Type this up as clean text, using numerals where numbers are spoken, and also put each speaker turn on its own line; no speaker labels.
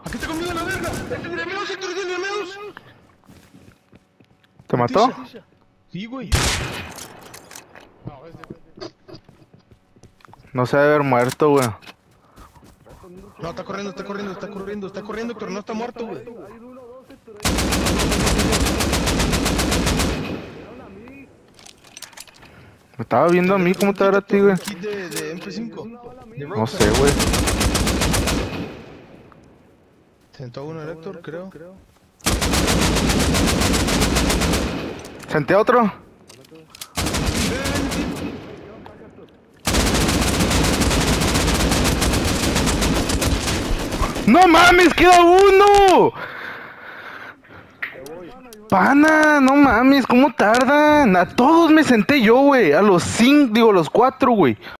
Aquí está conmigo la verga. ¡Es el enemigo, sector de enemigos!
¿Te mató?
Sí, güey.
No se debe haber muerto, güey.
No, está corriendo, Héctor, no está muerto, güey.
Me estaba viendo a mí, ¿cómo te verá a ti, güey?
Un kit de MP5.
No sé, güey.
Sentó uno el Héctor, creo.
¿Senté a otro? ¡No mames! ¡Queda uno! Pana, no mames, ¿cómo tardan? A todos me senté yo, güey. A los 5, digo, los 4, güey.